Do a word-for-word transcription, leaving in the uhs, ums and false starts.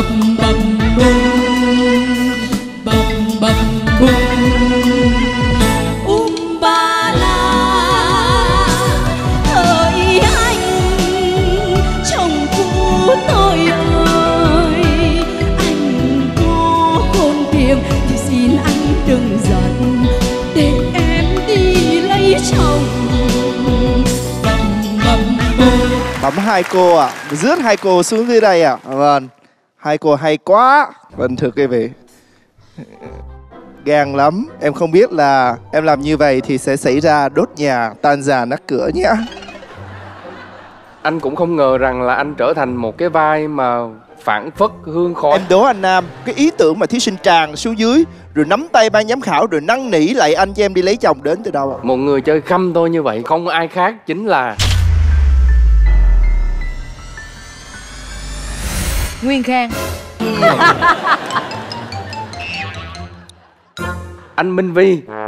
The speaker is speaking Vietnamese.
bầm bầm bum, bầm bầm bum. Um ba la hỡi anh chồng cũ tôi ơi, anh có khôn tiền thì xin anh đừng giận để em đi lấy chồng. Bấm hai cô ạ, à. Rước hai cô xuống dưới đây ạ. À. Vâng, hai cô hay quá. Vâng, thưa quý vị, gan lắm. Em không biết là em làm như vậy thì sẽ xảy ra đốt nhà, tan già nát cửa nhé. Anh cũng không ngờ rằng là anh trở thành một cái vai mà phảng phất hương khói. Em đố anh Nam, cái ý tưởng mà thí sinh tràn xuống dưới rồi nắm tay ban giám khảo rồi năn nỉ lại anh cho em đi lấy chồng đến từ đâu ạ? Một người chơi khăm tôi như vậy không ai khác chính là Nguyên Khang. anh Minh Vi.